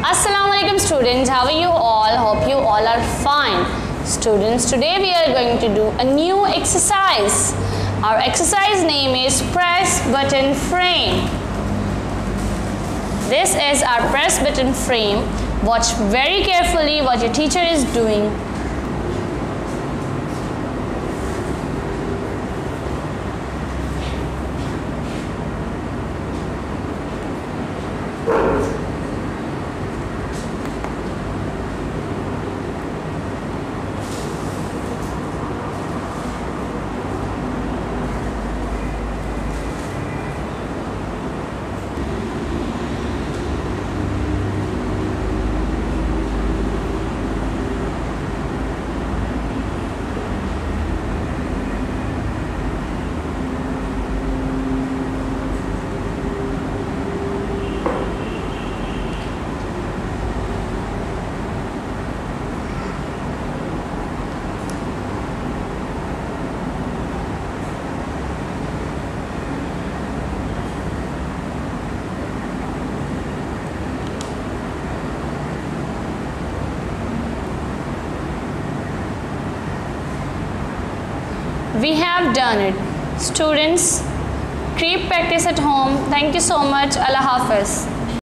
Assalamualaikum students, how are you all? Hope you all are fine. Students, today we are going to do a new exercise. Our exercise name is press button frame. This is our press button frame. Watch very carefully what your teacher is doing. We have done it. Students, keep practice at home. Thank you so much. Allah Hafiz.